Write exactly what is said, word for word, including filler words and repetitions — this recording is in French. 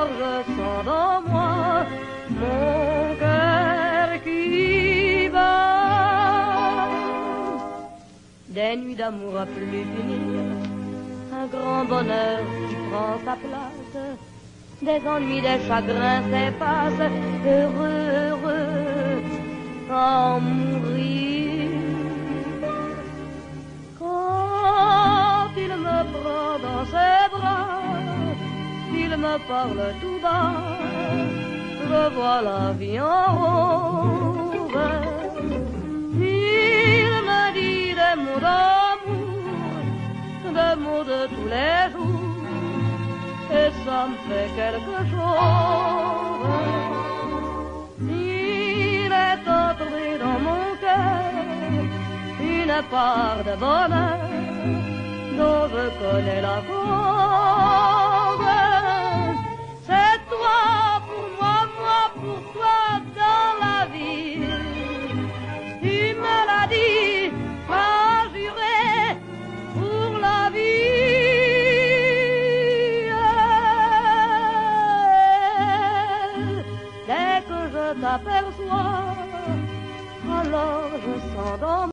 Alors je sens dans moi mon cœur qui bat. Des nuits d'amour à plus finir, un grand bonheur qui prend sa place, des ennuis, des chagrins s'effacent, heureux, heureux, en mourir. Quand il me prend dans ses bras, il me parle tout bas, je vois la vie en rose. Il me dit des mots d'amour, des mots de tous les jours, et ça me fait quelque chose. Il est entré dans mon cœur une part de bonheur dont je connais la cause. C'est toi pour moi, moi pour toi dans la vie. Tu me l'as dit, m'as juré pour la vie. Dès que je t'aperçois, alors je sens dans